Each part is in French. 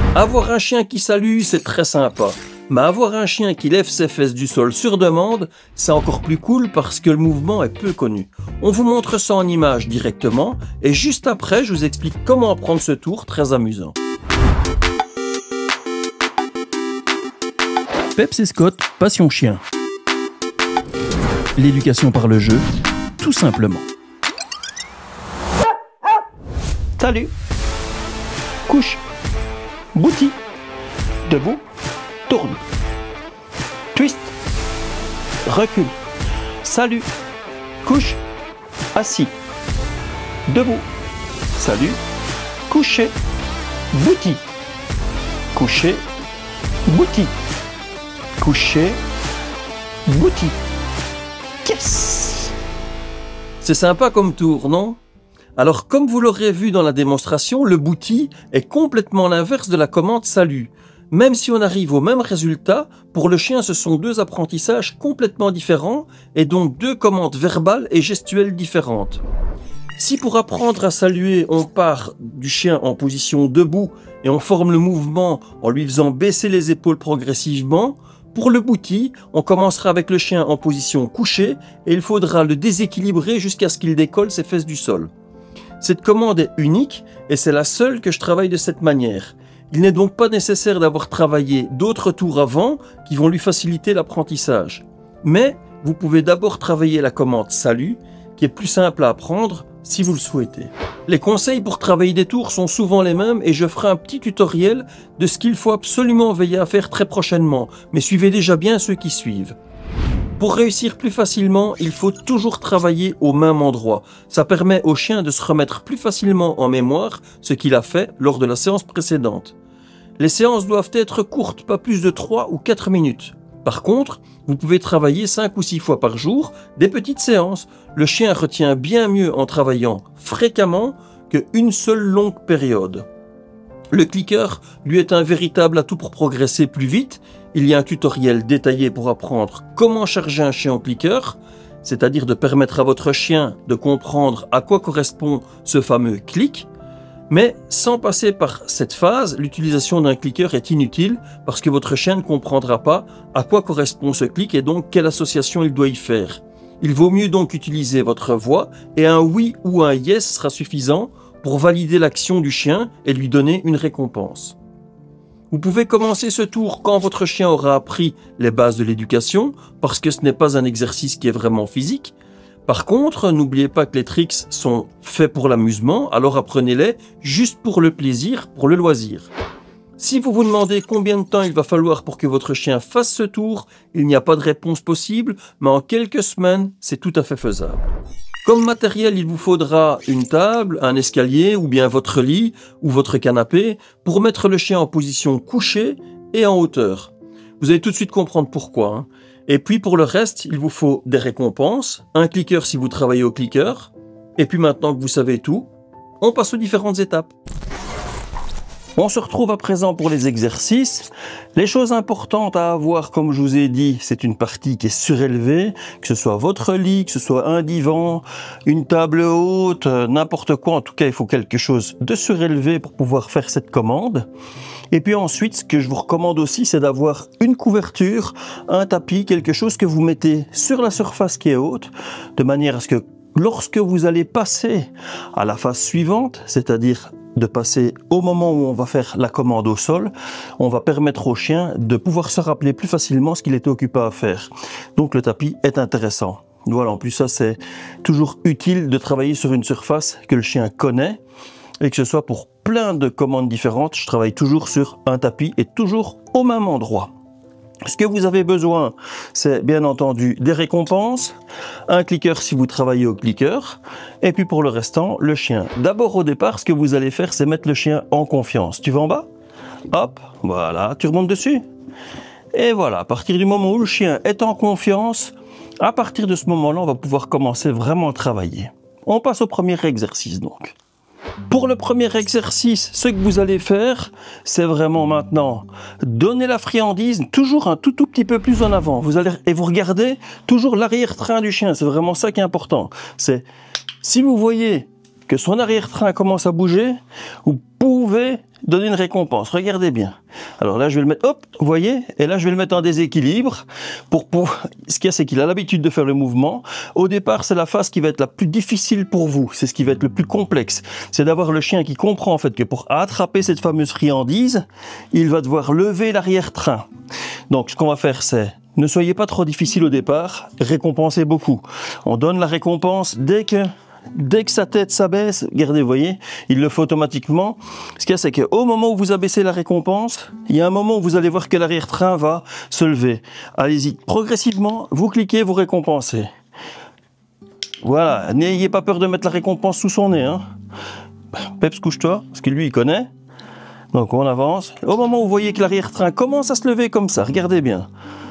Avoir un chien qui salue, c'est très sympa. Mais avoir un chien qui lève ses fesses du sol sur demande, c'est encore plus cool parce que le mouvement est peu connu. On vous montre ça en image directement et juste après, je vous explique comment apprendre ce tour très amusant. Peps et Scott, passion chien. L'éducation par le jeu, tout simplement. Salut. Couche. Bouti. Debout. Tourne. Twist. Recule. Salut. Couche. Assis. Debout. Salut. Couché. Bouti. Couché. Bouti. Couché. Bouti. Yes! C'est sympa comme tour, non? Alors, comme vous l'aurez vu dans la démonstration, le bouti est complètement l'inverse de la commande salut. Même si on arrive au même résultat, pour le chien, ce sont deux apprentissages complètement différents et donc deux commandes verbales et gestuelles différentes. Si pour apprendre à saluer, on part du chien en position debout et on forme le mouvement en lui faisant baisser les épaules progressivement, pour le bouti, on commencera avec le chien en position couchée et il faudra le déséquilibrer jusqu'à ce qu'il décolle ses fesses du sol. Cette commande est unique et c'est la seule que je travaille de cette manière. Il n'est donc pas nécessaire d'avoir travaillé d'autres tours avant qui vont lui faciliter l'apprentissage. Mais vous pouvez d'abord travailler la commande salut qui est plus simple à apprendre si vous le souhaitez. Les conseils pour travailler des tours sont souvent les mêmes et je ferai un petit tutoriel de ce qu'il faut absolument veiller à faire très prochainement, mais suivez déjà bien ceux qui suivent. Pour réussir plus facilement, il faut toujours travailler au même endroit. Ça permet au chien de se remettre plus facilement en mémoire ce qu'il a fait lors de la séance précédente. Les séances doivent être courtes, pas plus de 3 ou 4 minutes. Par contre, vous pouvez travailler 5 ou 6 fois par jour, des petites séances. Le chien retient bien mieux en travaillant fréquemment qu'une seule longue période. Le clicker, lui, est un véritable atout pour progresser plus vite. Il y a un tutoriel détaillé pour apprendre comment charger un chien en clicker, c'est-à-dire de permettre à votre chien de comprendre à quoi correspond ce fameux clic. Mais sans passer par cette phase, l'utilisation d'un clicker est inutile parce que votre chien ne comprendra pas à quoi correspond ce clic et donc quelle association il doit y faire. Il vaut mieux donc utiliser votre voix et un oui ou un yes sera suffisant pour valider l'action du chien et lui donner une récompense. Vous pouvez commencer ce tour quand votre chien aura appris les bases de l'éducation parce que ce n'est pas un exercice qui est vraiment physique. Par contre, n'oubliez pas que les tricks sont faits pour l'amusement, alors apprenez-les juste pour le plaisir, pour le loisir. Si vous vous demandez combien de temps il va falloir pour que votre chien fasse ce tour, il n'y a pas de réponse possible, mais en quelques semaines, c'est tout à fait faisable. Comme matériel, il vous faudra une table, un escalier ou bien votre lit ou votre canapé pour mettre le chien en position couchée et en hauteur. Vous allez tout de suite comprendre pourquoi. Et puis pour le reste, il vous faut des récompenses, un clicker si vous travaillez au clicker. Et puis maintenant que vous savez tout, on passe aux différentes étapes. On se retrouve à présent pour les exercices. Les choses importantes à avoir, comme je vous ai dit, c'est une partie qui est surélevée, que ce soit votre lit, que ce soit un divan, une table haute, n'importe quoi. En tout cas, il faut quelque chose de surélevé pour pouvoir faire cette commande. Et puis ensuite, ce que je vous recommande aussi, c'est d'avoir une couverture, un tapis, quelque chose que vous mettez sur la surface qui est haute, de manière à ce que lorsque vous allez passer à la phase suivante, c'est-à-dire de passer au moment où on va faire la commande au sol, on va permettre au chien de pouvoir se rappeler plus facilement ce qu'il était occupé à faire. Donc le tapis est intéressant. Voilà, en plus ça c'est toujours utile de travailler sur une surface que le chien connaît et que ce soit pour plein de commandes différentes, je travaille toujours sur un tapis et toujours au même endroit. Ce que vous avez besoin, c'est bien entendu des récompenses, un clicker si vous travaillez au clicker, et puis pour le restant, le chien. D'abord au départ, ce que vous allez faire, c'est mettre le chien en confiance. Tu vas en bas? Hop, voilà, tu remontes dessus. Et voilà, à partir du moment où le chien est en confiance, à partir de ce moment-là, on va pouvoir commencer vraiment à travailler. On passe au premier exercice donc. Pour le premier exercice, ce que vous allez faire, c'est vraiment maintenant donner la friandise toujours un tout petit peu plus en avant. Vous regardez toujours l'arrière-train du chien. C'est vraiment ça qui est important. C'est si vous voyez que son arrière-train commence à bouger, vous pouvez donner une récompense. Regardez bien. Alors là, je vais le mettre, hop, vous voyez, et là, je vais le mettre en déséquilibre. Ce qu'il y a, c'est qu'il a l'habitude de faire le mouvement. Au départ, c'est la phase qui va être la plus difficile pour vous. C'est ce qui va être le plus complexe. C'est d'avoir le chien qui comprend, en fait, que pour attraper cette fameuse friandise, il va devoir lever l'arrière-train. Donc, ce qu'on va faire, c'est, ne soyez pas trop difficile au départ, récompensez beaucoup. On donne la récompense dès que sa tête s'abaisse, regardez, vous voyez, il le fait automatiquement. Ce qu'il y a, c'est qu'au moment où vous abaissez la récompense, il y a un moment où vous allez voir que l'arrière-train va se lever. Allez-y, progressivement, vous cliquez, vous récompensez. Voilà, n'ayez pas peur de mettre la récompense sous son nez. Hein. Peps, couche-toi, parce que lui, il connaît. Donc, on avance. Au moment où vous voyez que l'arrière-train commence à se lever comme ça, regardez bien.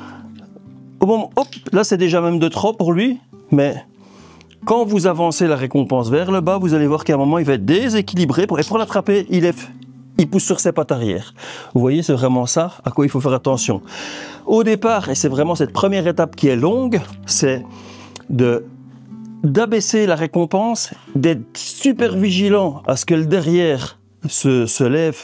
Au moment, hop, là, c'est déjà même de trop pour lui, mais quand vous avancez la récompense vers le bas, vous allez voir qu'à un moment, il va être déséquilibré. Et pour l'attraper, il pousse sur ses pattes arrière. Vous voyez, c'est vraiment ça à quoi il faut faire attention. Au départ, et c'est vraiment cette première étape qui est longue, c'est d'abaisser la récompense, d'être super vigilant à ce que le derrière se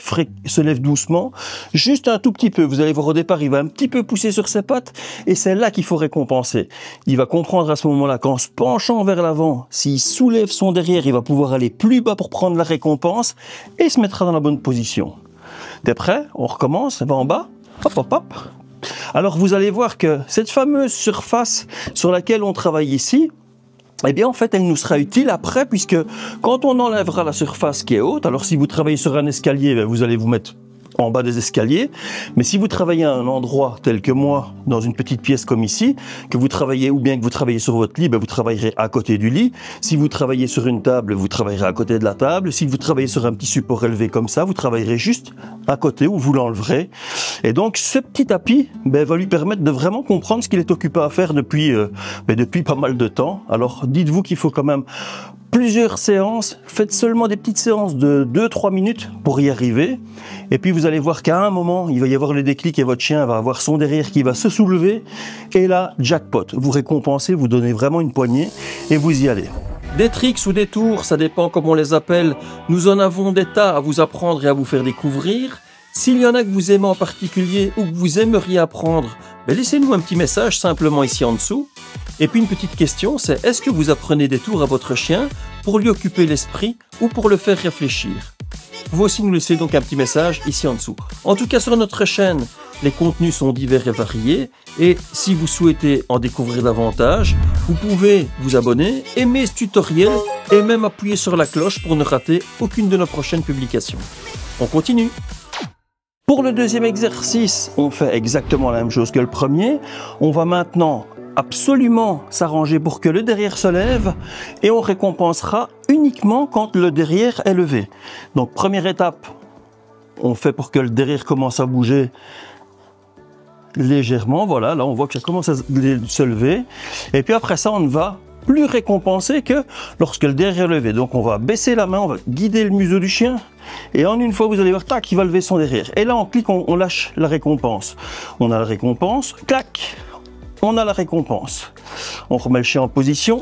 lève doucement, juste un tout petit peu. Vous allez voir, au départ, il va un petit peu pousser sur ses pattes, et c'est là qu'il faut récompenser. Il va comprendre à ce moment-là qu'en se penchant vers l'avant, s'il soulève son derrière, il va pouvoir aller plus bas pour prendre la récompense, et se mettra dans la bonne position. T'es prêt? On recommence, on va en bas, hop, hop, hop. Alors, vous allez voir que cette fameuse surface sur laquelle on travaille ici, eh bien, en fait, elle nous sera utile après, puisque quand on enlèvera la surface qui est haute, alors si vous travaillez sur un escalier, vous allez vous mettre en bas des escaliers, mais si vous travaillez à un endroit tel que moi, dans une petite pièce comme ici, que vous travaillez, ou bien que vous travaillez sur votre lit, vous travaillerez à côté du lit. Si vous travaillez sur une table, vous travaillerez à côté de la table. Si vous travaillez sur un petit support élevé comme ça, vous travaillerez juste à côté où vous l'enleverez. Et donc, ce petit tapis va lui permettre de vraiment comprendre ce qu'il est occupé à faire depuis pas mal de temps. Alors, dites-vous qu'il faut quand même plusieurs séances. Faites seulement des petites séances de 2-3 minutes pour y arriver. Et puis, vous allez voir qu'à un moment, il va y avoir le déclic et votre chien va avoir son derrière qui va se soulever. Et là, jackpot. Vous récompensez, vous donnez vraiment une poignée et vous y allez. Des tricks ou des tours, ça dépend comment on les appelle. Nous en avons des tas à vous apprendre et à vous faire découvrir. S'il y en a que vous aimez en particulier ou que vous aimeriez apprendre, laissez-nous un petit message simplement ici en dessous. Et puis une petite question, c'est est-ce que vous apprenez des tours à votre chien pour lui occuper l'esprit ou pour le faire réfléchir? Vous aussi nous laissez donc un petit message ici en dessous. En tout cas, sur notre chaîne, les contenus sont divers et variés. Et si vous souhaitez en découvrir davantage, vous pouvez vous abonner, aimer ce tutoriel et même appuyer sur la cloche pour ne rater aucune de nos prochaines publications. On continue. Pour le deuxième exercice, on fait exactement la même chose que le premier. On va maintenant absolument s'arranger pour que le derrière se lève et on récompensera uniquement quand le derrière est levé. Donc première étape, on fait pour que le derrière commence à bouger légèrement. Voilà, là on voit que ça commence à se lever. Et puis après ça, on ne va plus récompenser que lorsque le derrière est levé. Donc on va baisser la main, on va guider le museau du chien. Et en une fois, vous allez voir, tac, il va lever son derrière. Et là, on clique, on lâche la récompense. On a la récompense, clac, on a la récompense. On remet le chien en position.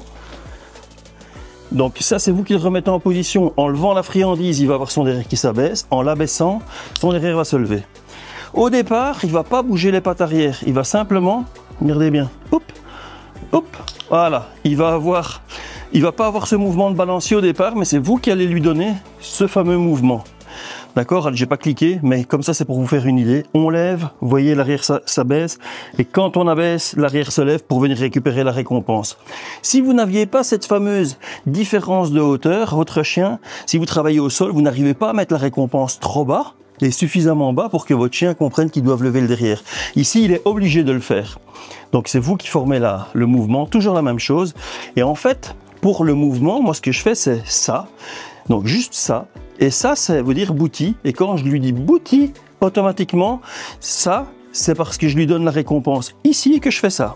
Donc ça, c'est vous qui le remettez en position. En levant la friandise, il va avoir son derrière qui s'abaisse. En l'abaissant, son derrière va se lever. Au départ, il ne va pas bouger les pattes arrière. Il va simplement, regardez bien, hop, hop, voilà. Il va pas avoir ce mouvement de balancier au départ, mais c'est vous qui allez lui donner ce fameux mouvement. D'accord, j'ai pas cliqué, mais comme ça c'est pour vous faire une idée. On lève, vous voyez l'arrière s'abaisse, et quand on abaisse, l'arrière se lève pour venir récupérer la récompense. Si vous n'aviez pas cette fameuse différence de hauteur, votre chien, si vous travaillez au sol, vous n'arrivez pas à mettre la récompense trop bas, et suffisamment bas pour que votre chien comprenne qu'il doit lever le derrière. Ici, il est obligé de le faire. Donc c'est vous qui formez le mouvement, toujours la même chose. Et en fait, pour le mouvement, moi ce que je fais c'est ça, donc juste ça. Et ça, ça veut dire bouti. Et quand je lui dis bouti, automatiquement, ça, c'est parce que je lui donne la récompense ici que je fais ça.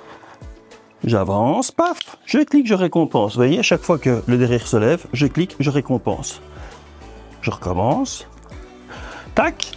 J'avance, paf, je clique, je récompense. Vous voyez, à chaque fois que le derrière se lève, je clique, je récompense. Je recommence. Tac.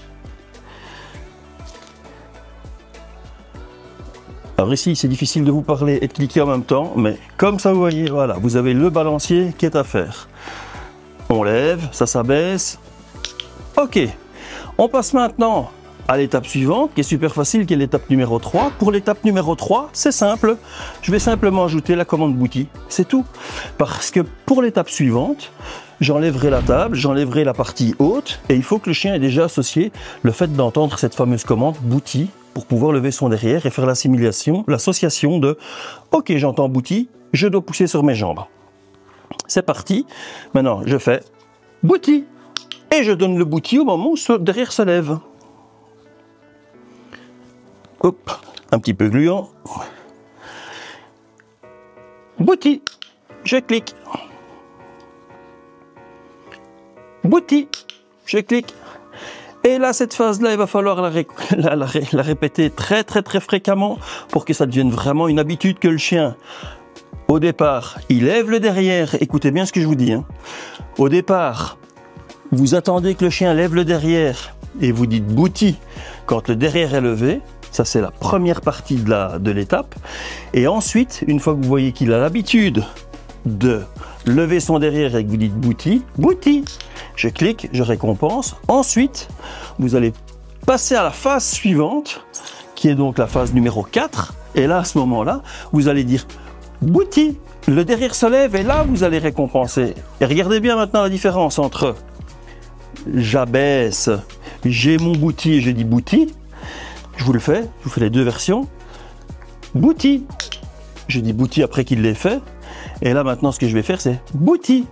Alors ici, c'est difficile de vous parler et de cliquer en même temps, mais comme ça, vous voyez, voilà, vous avez le balancier qui est à faire. on lève, ça s'abaisse. Ok, on passe maintenant à l'étape suivante, qui est super facile, qui est l'étape numéro 3. Pour l'étape numéro 3, c'est simple. Je vais simplement ajouter la commande boutie. C'est tout. Parce que pour l'étape suivante, j'enlèverai la table, j'enlèverai la partie haute, et il faut que le chien ait déjà associé le fait d'entendre cette fameuse commande boutie pour pouvoir lever son derrière et faire l'assimilation, l'association de « Ok, j'entends boutie, je dois pousser sur mes jambes. » C'est parti. Maintenant, je fais boutie. Et je donne le boutie au moment où ce derrière se lève. Hop, un petit peu gluant. Boutie, je clique. Boutie, je clique. Et là, cette phase-là, il va falloir la répéter très fréquemment pour que ça devienne vraiment une habitude que le chien, au départ, il lève le derrière. Écoutez bien ce que je vous dis. Au départ, vous attendez que le chien lève le derrière et vous dites boutie quand le derrière est levé. Ça, c'est la première partie de l'étape. Et ensuite, une fois que vous voyez qu'il a l'habitude de lever son derrière et que vous dites boutie, boutie, je clique, je récompense. Ensuite, vous allez passer à la phase suivante, qui est donc la phase numéro 4. Et là, à ce moment-là, vous allez dire boutie, le derrière se lève et là, vous allez récompenser. Et regardez bien maintenant la différence entre j'abaisse, j'ai mon boutie et je dis boutie. Je vous le fais, je vous fais les deux versions. Boutie. Je dis boutie après qu'il l'ait fait. Et là maintenant ce que je vais faire c'est boutie.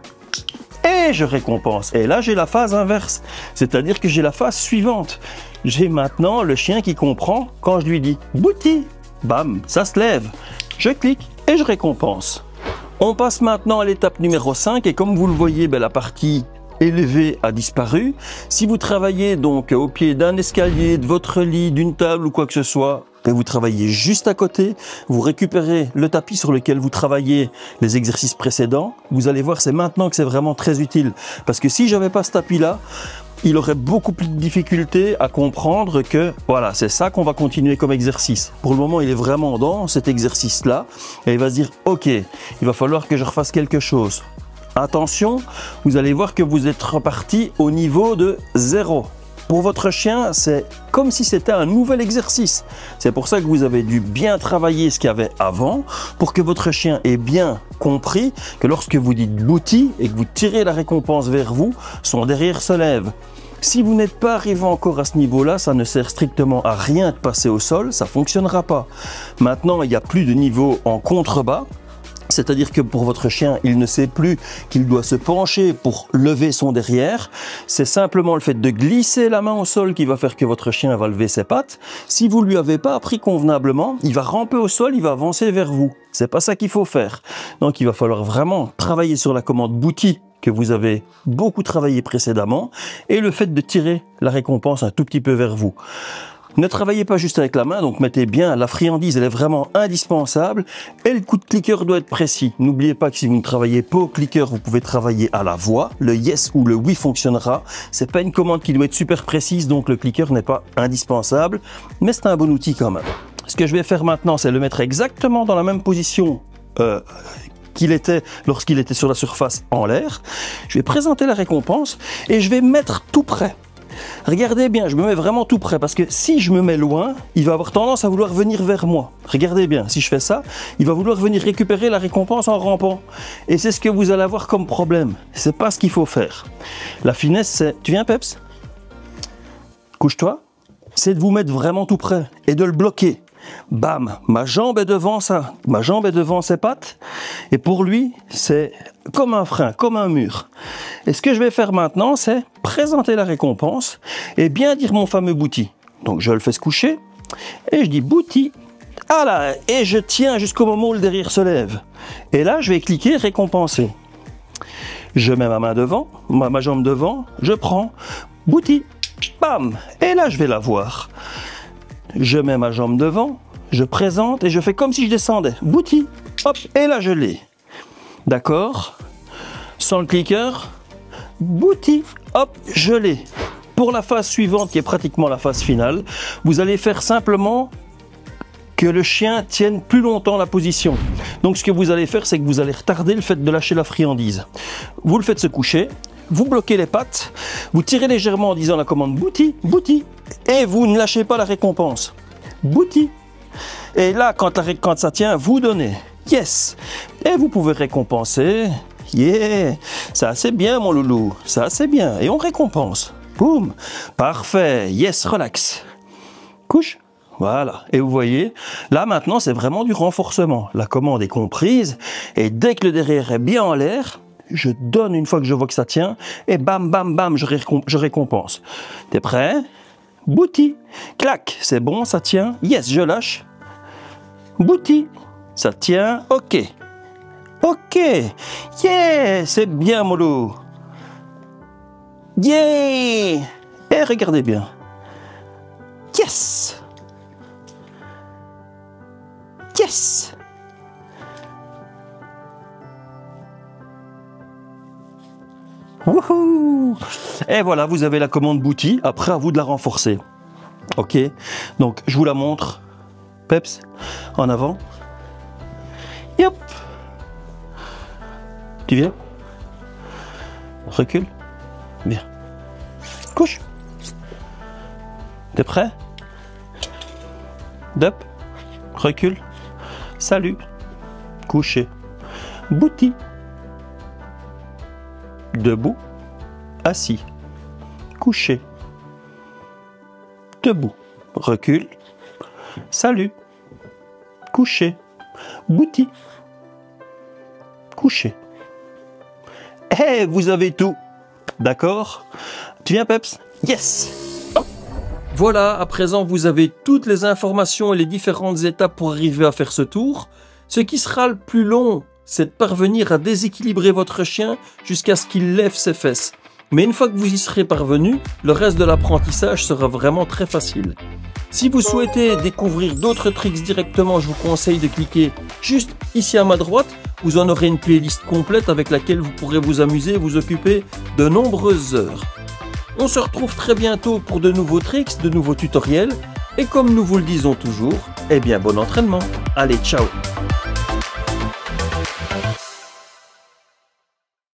Et je récompense. Et là j'ai la phase inverse. C'est-à-dire que j'ai la phase suivante. J'ai maintenant le chien qui comprend quand je lui dis boutie. Bam, ça se lève. Je clique et je récompense. On passe maintenant à l'étape numéro 5 et comme vous le voyez, la partie élevé a disparu. Si vous travaillez donc au pied d'un escalier, de votre lit, d'une table ou quoi que ce soit, vous travaillez juste à côté, vous récupérez le tapis sur lequel vous travaillez les exercices précédents, vous allez voir, c'est maintenant que c'est vraiment très utile. Parce que si j'avais pas ce tapis-là, il aurait beaucoup plus de difficultés à comprendre que voilà, c'est ça qu'on va continuer comme exercice. Pour le moment, il est vraiment dans cet exercice-là et il va se dire, ok, il va falloir que je refasse quelque chose. Attention, vous allez voir que vous êtes reparti au niveau de 0. Pour votre chien, c'est comme si c'était un nouvel exercice. C'est pour ça que vous avez dû bien travailler ce qu'il y avait avant pour que votre chien ait bien compris que lorsque vous dites boutie et que vous tirez la récompense vers vous, son derrière se lève. Si vous n'êtes pas arrivé encore à ce niveau-là, ça ne sert strictement à rien de passer au sol, ça ne fonctionnera pas. Maintenant, il n'y a plus de niveau en contrebas. C'est-à-dire que pour votre chien, il ne sait plus qu'il doit se pencher pour lever son derrière. C'est simplement le fait de glisser la main au sol qui va faire que votre chien va lever ses pattes. Si vous lui avez pas appris convenablement, il va ramper au sol, il va avancer vers vous. C'est pas ça qu'il faut faire. Donc il va falloir vraiment travailler sur la commande boutie que vous avez beaucoup travaillé précédemment et le fait de tirer la récompense un tout petit peu vers vous. Ne travaillez pas juste avec la main, donc mettez bien, la friandise, elle est vraiment indispensable et le coup de cliqueur doit être précis. N'oubliez pas que si vous ne travaillez pas au cliqueur, vous pouvez travailler à la voix. Le yes ou le oui fonctionnera. C'est pas une commande qui doit être super précise, donc le cliqueur n'est pas indispensable, mais c'est un bon outil quand même. Ce que je vais faire maintenant, c'est le mettre exactement dans la même position qu'il était lorsqu'il était sur la surface en l'air. Je vais présenter la récompense et je vais mettre tout près. Regardez bien, je me mets vraiment tout près parce que si je me mets loin, il va avoir tendance à vouloir venir vers moi. Regardez bien, si je fais ça, il va vouloir venir récupérer la récompense en rampant. Et c'est ce que vous allez avoir comme problème. C'est pas ce qu'il faut faire. La finesse, c'est... Tu viens, Peps? Couche-toi. C'est de vous mettre vraiment tout près et de le bloquer. Bam, ma jambe est devant ça, ma jambe est devant ses pattes et pour lui c'est comme un frein, comme un mur. Et ce que je vais faire maintenant c'est présenter la récompense et bien dire mon fameux boutie. Donc je le fais se coucher et je dis boutie, ah là, et je tiens jusqu'au moment où le derrière se lève. Et là je vais cliquer récompenser. Je mets ma main devant, ma jambe devant, je prends boutie, bam, et là je vais la voir. Je mets ma jambe devant, je présente et je fais comme si je descendais. Boutie, hop, et là je l'ai. D'accord? Sans le cliqueur, boutie, hop, je l'ai. Pour la phase suivante, qui est pratiquement la phase finale, vous allez faire simplement que le chien tienne plus longtemps la position. Donc ce que vous allez faire, c'est que vous allez retarder le fait de lâcher la friandise. Vous le faites se coucher, vous bloquez les pattes, vous tirez légèrement en disant la commande booty, booty, et vous ne lâchez pas la récompense. Booty. Et là, quand ça tient, vous donnez. Yes. Et vous pouvez récompenser. Yeah. Ça, c'est bien, mon loulou. Ça, c'est bien. Et on récompense. Boum. Parfait. Yes, relax. Couche. Voilà. Et vous voyez, là, maintenant, c'est vraiment du renforcement. La commande est comprise. Et dès que le derrière est bien en l'air, je donne une fois que je vois que ça tient. Et bam, bam, bam, je récompense. T'es prêt? Booty. Clac. C'est bon, ça tient. Yes, je lâche. Booty. Ça tient. OK. OK. Yeah. C'est bien, mollo. Yeah. Et regardez bien. Yes. Yes. Wouhou. Et voilà, vous avez la commande booty. Après, à vous de la renforcer. OK. Donc, je vous la montre. Peps, en avant. Yep. Tu viens? Recule. Bien. Couche. T'es prêt? Dup. Recule. Salut. Couché. Booty. Debout. Assis. Couché. Debout. Recule. Salut. Couché. Booty. Couché. Eh, vous avez tout. D'accord? Tu viens, Peps? Yes! Voilà, à présent vous avez toutes les informations et les différentes étapes pour arriver à faire ce tour. Ce qui sera le plus long, c'est de parvenir à déséquilibrer votre chien jusqu'à ce qu'il lève ses fesses. Mais une fois que vous y serez parvenu, le reste de l'apprentissage sera vraiment très facile. Si vous souhaitez découvrir d'autres tricks directement, je vous conseille de cliquer juste ici à ma droite. Vous en aurez une playlist complète avec laquelle vous pourrez vous amuser et vous occuper de nombreuses heures. On se retrouve très bientôt pour de nouveaux tricks, de nouveaux tutoriels. Et comme nous vous le disons toujours, eh bien bon entraînement. Allez, ciao!